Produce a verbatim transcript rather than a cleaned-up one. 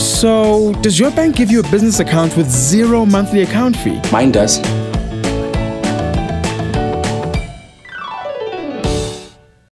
So, does your bank give you a business account with zero monthly account fee? Mine does.